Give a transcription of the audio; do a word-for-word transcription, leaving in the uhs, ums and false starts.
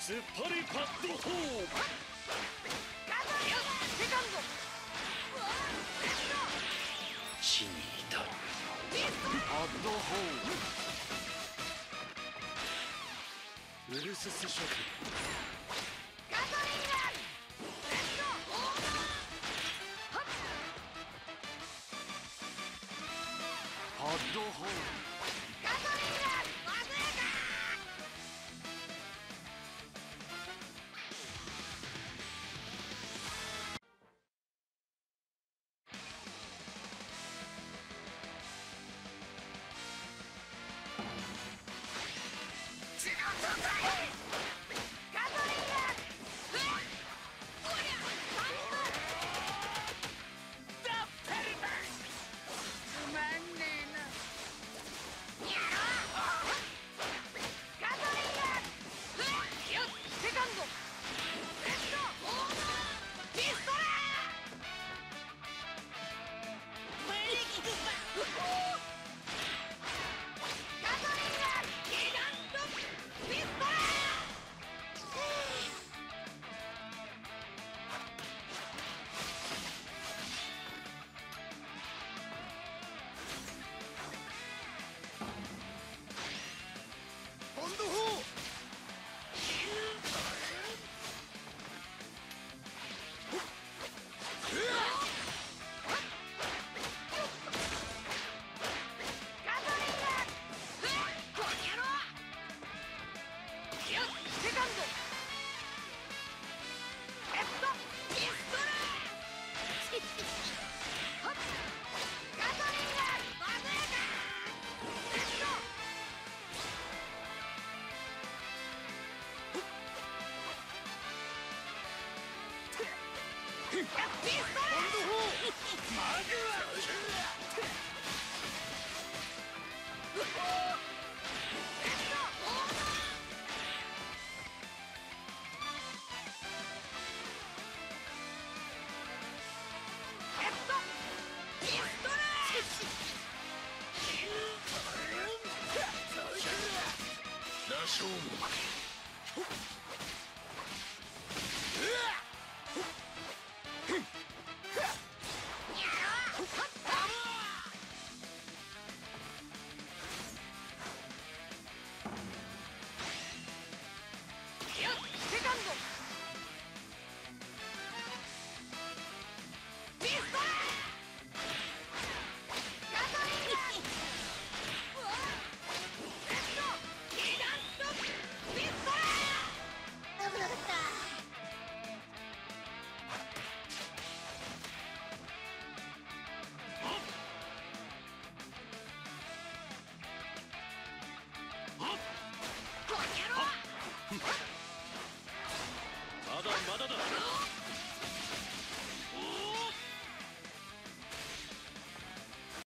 突っ張りパッドホーセカンド死に至るパッドホウルススショックガトリンガンレッドパッドホガトリンガンバズーカ違うぞガトリンガンおりゃパンクダッペルバーつまんねえなやろうガトリンガンよっセカンドレッドピストラブレーキグッバガトリンガンギガントピストラボンド砲ガトリンガンこの野郎よっセカンドヘッドピストルはっガトリンガンバズーカレッドピストルマグワヘッドピストル羅生門